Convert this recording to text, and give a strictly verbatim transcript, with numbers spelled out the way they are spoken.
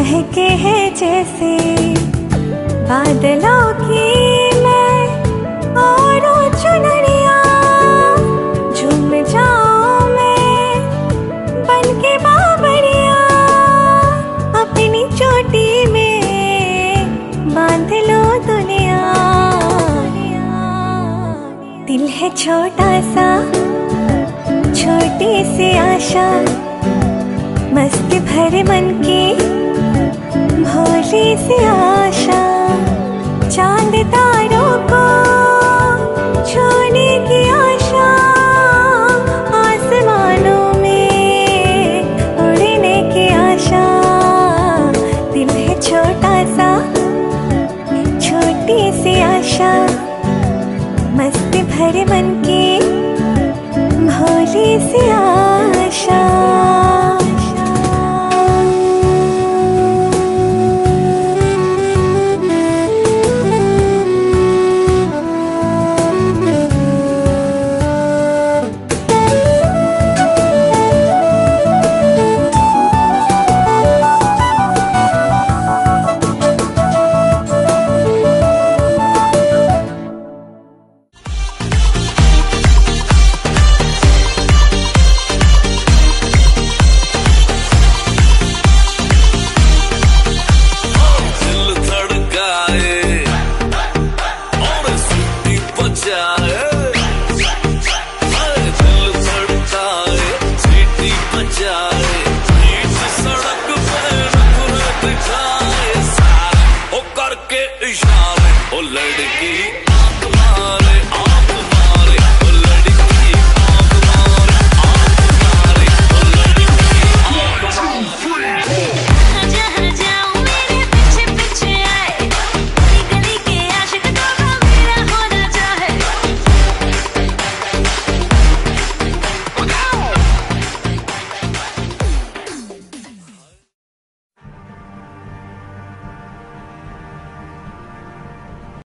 महके है जैसे बादलों की मैं और चुनरिया, झूम जाऊं मैं बन के बाबरिया, अपनी चोटी में बांध लो दुनिया। दिल है छोटा सा, छोटी सी आशा, मस्त भरे मन की भोली सी आशा, चांद तारों को छूने की आशा, आसमानों में उड़ने की आशा। दिल है छोटा सा, छोटी सी आशा, मस्त भरे मन की भोली सी आशा।